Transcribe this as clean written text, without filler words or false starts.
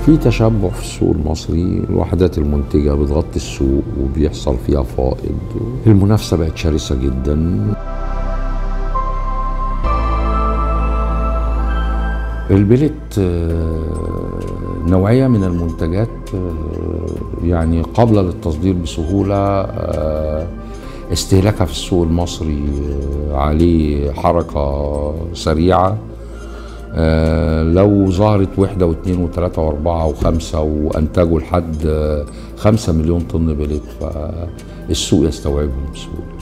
في تشبع في السوق المصري، الوحدات المنتجة بتغطي السوق وبيحصل فيها فائض، المنافسة بقت شرسة جدا. البلت نوعية من المنتجات يعني قابلة للتصدير بسهولة، استهلاكها في السوق المصري عليه حركة سريعة. لو ظهرت وحدة واثنين وثلاثة واربعة وخمسة وانتجوا لحد 5 مليون طن بلت، فالسوق يستوعبهم بسهولة.